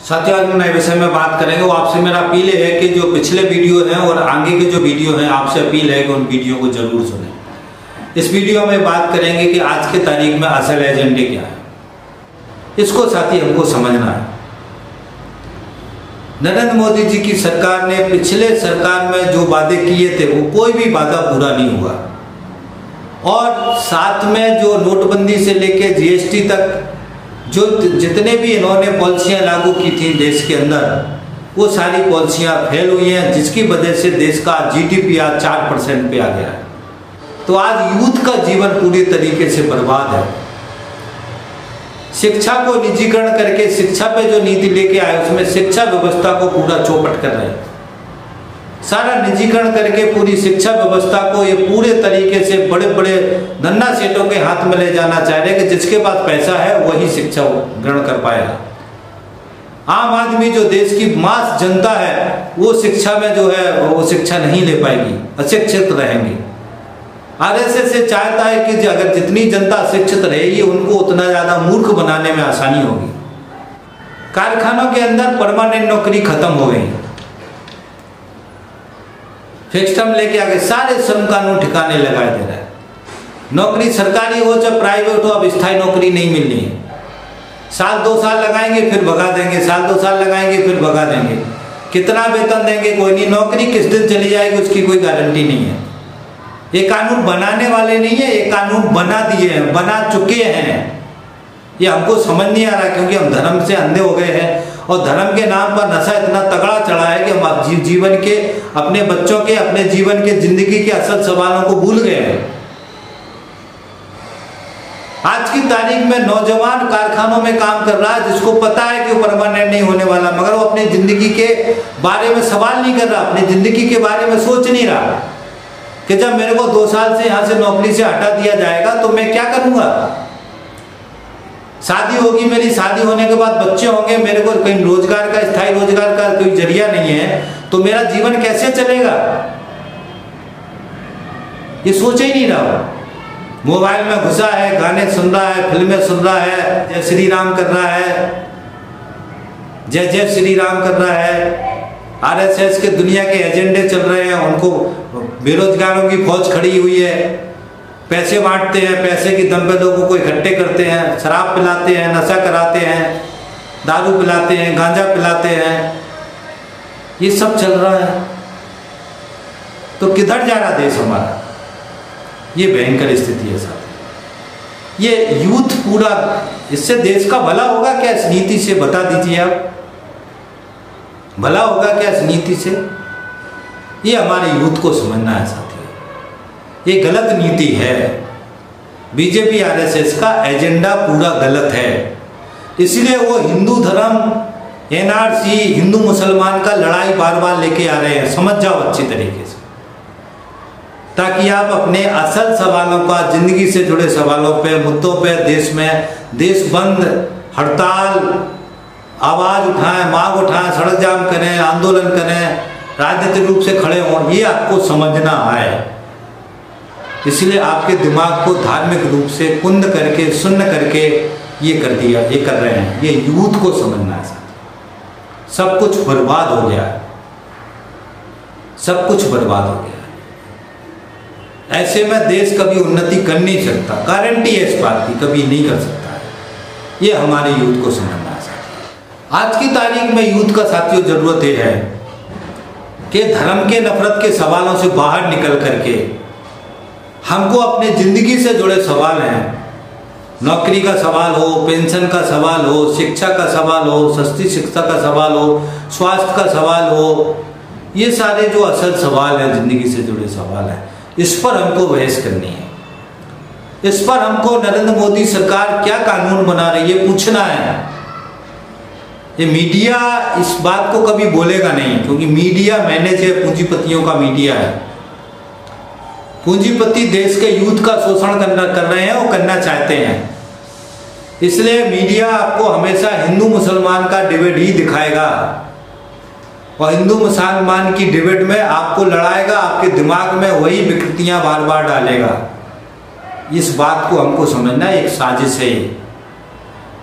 साथियों, आज नए विषय में बात करेंगे। वो आपसे मेरा अपील है कि जो पिछले वीडियो हैं और आगे के जो वीडियो हैं, आपसे अपील है कि उन वीडियो को जरूर सुनें। इस वीडियो में बात करेंगे कि आज के तारीख में असल एजेंडे क्या है, इसको साथी हमको समझना है। नरेंद्र मोदी जी की सरकार ने पिछले सरकार में जो वादे किए थे वो कोई भी वादा पूरा नहीं हुआ, और साथ में जो नोटबंदी से लेके जीएसटी तक जो जितने भी इन्होंने पॉलिसियां लागू की थी देश के अंदर, वो सारी पॉलिसियां फेल हुई हैं, जिसकी वजह से देश का जीडीपी आज 4% पे आ गया है। तो आज यूथ का जीवन पूरी तरीके से बर्बाद है। शिक्षा को निजीकरण करके शिक्षा पे जो नीति लेके आए उसमें शिक्षा व्यवस्था को पूरा चौपट कर रहे हैं। सारा निजीकरण करके पूरी शिक्षा व्यवस्था को ये पूरे तरीके से बड़े बड़े धन्ना सेठों के हाथ में ले जाना चाह रहे हैं कि जिसके पास पैसा है वही शिक्षा ग्रहण कर पाएगा। आम आदमी जो देश की मास जनता है वो शिक्षा में जो है वो शिक्षा नहीं ले पाएगी, अशिक्षित रहेंगे। आरएसएस से चाहता है कि अगर जितनी जनता शिक्षित रहेगी उनको उतना ज्यादा मूर्ख बनाने में आसानी होगी। कारखानों के अंदर परमानेंट नौकरी खत्म हो गई, फिक्स टर्म लेके आगे सारे श्रम कानून ठिकाने लगा दे रहा है। नौकरी सरकारी हो चाहे प्राइवेट हो, अब स्थायी नौकरी नहीं मिलनी है। साल 2 साल लगाएंगे फिर भगा देंगे, साल 2 साल लगाएंगे फिर भगा देंगे। कितना वेतन देंगे कोई नहीं, नौकरी किस दिन चली जाएगी उसकी कोई गारंटी नहीं है। ये कानून बनाने वाले नहीं है, ये कानून बना दिए हैं, बना चुके हैं। ये हमको समझ नहीं आ रहा क्योंकि हम धर्म से अंधे हो गए हैं और धर्म के नाम पर नशा इतना तगड़ा चढ़ा है कि हम जीवन के, अपने बच्चों के, अपने जीवन के, जिंदगी के असल सवालों को भूल गए हैं। आज की तारीख में नौजवान कारखानों में काम कर रहा है जिसको पता है कि वो परमानेंट नहीं होने वाला, मगर वो अपनी जिंदगी के बारे में सवाल नहीं कर रहा, अपनी जिंदगी के बारे में सोच नहीं रहा कि जब मेरे को 2 साल से यहाँ से नौकरी से हटा दिया जाएगा तो मैं क्या करूंगा। शादी होगी मेरी, शादी होने के बाद बच्चे होंगे, मेरे को कहीं रोजगार का, स्थायी रोजगार का कोई जरिया नहीं है, तो मेरा जीवन कैसे चलेगा, ये सोच ही नहीं रहा। मोबाइल में घुसा है, गाने सुन रहा है, फिल्में सुन रहा है, जय श्री राम कर रहा है, जय जय श्री राम कर रहा है। आरएसएस के दुनिया के एजेंडे चल रहे हैं, उनको बेरोजगारों की फौज खड़ी हुई है, पैसे बांटते हैं, पैसे की दम पे लोगों को इकट्ठे करते हैं, शराब पिलाते हैं, नशा कराते हैं, दारू पिलाते हैं, गांजा पिलाते हैं, ये सब चल रहा है। तो किधर जा रहा देश हमारा, ये भयंकर स्थिति है साहब। ये यूथ पूरा, इससे देश का भला होगा क्या इस नीति से, बता दीजिए आप, भला होगा क्या इस नीति से? ये हमारे यूथ को समझना है साथियों, ये गलत नीति है। बीजेपी आरएसएस का एजेंडा पूरा गलत है, इसलिए वो हिंदू धर्म, एनआरसी, हिंदू मुसलमान का लड़ाई बार बार लेके आ रहे हैं। समझ जाओ अच्छी तरीके से, ताकि आप अपने असल सवालों का, जिंदगी से जुड़े सवालों पे, मुद्दों पे, देश में देश बंद, हड़ताल, आवाज उठाएं, मांग उठाएं, सड़क जाम करें, आंदोलन करें, राजनीतिक रूप से खड़े हों, ये आपको समझना है। इसलिए आपके दिमाग को धार्मिक रूप से कुंद करके, सुन्न करके ये कर दिया, ये कर रहे हैं। ये यूथ को समझना है। सब कुछ बर्बाद हो गया है, सब कुछ बर्बाद हो गया है। ऐसे में देश कभी उन्नति कर नहीं सकता, गारंटी है इस बात की, कभी नहीं कर सकता है। ये हमारे यूथ को समझना है। आज की तारीख में यूथ का साथियों जरूरत ये है कि धर्म के, नफरत के सवालों से बाहर निकल करके हमको अपने जिंदगी से जुड़े सवाल हैं, नौकरी का सवाल हो, पेंशन का सवाल हो, शिक्षा का सवाल हो, सस्ती शिक्षा का सवाल हो, स्वास्थ्य का सवाल हो, ये सारे जो असल सवाल हैं, जिंदगी से जुड़े सवाल हैं, इस पर हमको बहस करनी है। इस पर हमको नरेंद्र मोदी सरकार क्या कानून बना रही है पूछना है। ये मीडिया इस बात को कभी बोलेगा नहीं, क्योंकि मीडिया मैनेज है, पूंजीपतियों का मीडिया है। पूंजीपति देश के यूथ का शोषण कर रहे हैं, वो करना चाहते हैं। इसलिए मीडिया आपको हमेशा हिंदू मुसलमान का डिबेट ही दिखाएगा, और हिंदू मुसलमान की डिबेट में आपको लड़ाएगा, आपके दिमाग में वही विकृतियां बार बार डालेगा। इस बात को हमको समझना एक साजिश है,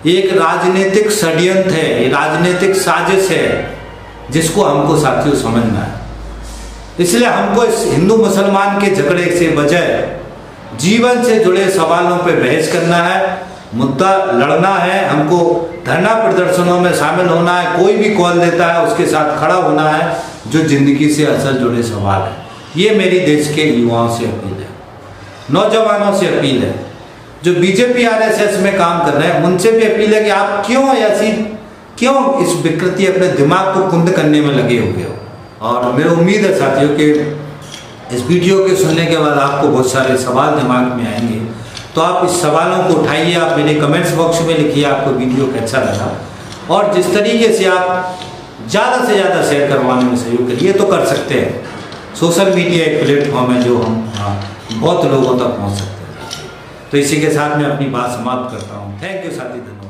एक राजनीतिक षड्यंत्र है, ये राजनीतिक साजिश है जिसको हमको साथियों समझना है। इसलिए हमको इस हिंदू मुसलमान के झगड़े से बजाय जीवन से जुड़े सवालों पर बहस करना है, मुद्दा लड़ना है, हमको धरना प्रदर्शनों में शामिल होना है, कोई भी कॉल देता है उसके साथ खड़ा होना है जो जिंदगी से असल जुड़े सवाल है। ये मेरी देश के युवाओं से अपील है, नौजवानों से अपील है, जो बीजेपी आरएसएस में काम कर रहे हैं उनसे भी अपील है कि आप क्यों इस विकृति अपने दिमाग को कुंद करने में लगे हुए हो। और मेरी उम्मीद है साथियों कि इस वीडियो के सुनने के बाद आपको बहुत सारे सवाल दिमाग में आएंगे, तो आप इस सवालों को उठाइए, आप मेरे कमेंट्स बॉक्स में लिखिए आपको वीडियो कैसा लगा, और जिस तरीके से आप ज़्यादा से ज़्यादा शेयर करवाने में सहयोग करिए तो कर सकते हैं। सोशल मीडिया एक प्लेटफॉर्म है जो हम बहुत लोगों तक पहुंच सकते हैं। तो इसी के साथ मैं अपनी बात समाप्त करता हूं। थैंक यू साथी, धन्यवाद।